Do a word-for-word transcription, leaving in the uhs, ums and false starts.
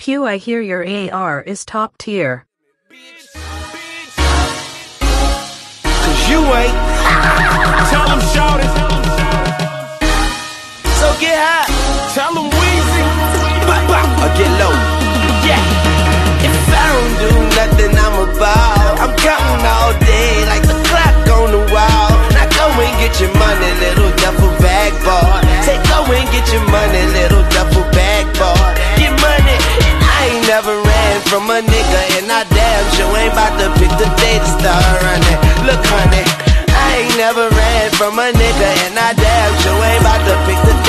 Pew, I hear your A R is top tier. Cause you ain't. Tell them shout it. So get high. Tell them Weezy. Bop, bop, or get low. Yeah. If I don't do nothing, I'm about. I'm counting all day like the clock on the wall. Now go and get your money, little duffel bag boy. Say go and get your money, little duffel bag boy. Get money. I ain't never ran from a nigga, and I damn sure ain't about to pick the day to start running. Look, honey, I ain't never ran from a nigga, and I damn sure ain't about to pick the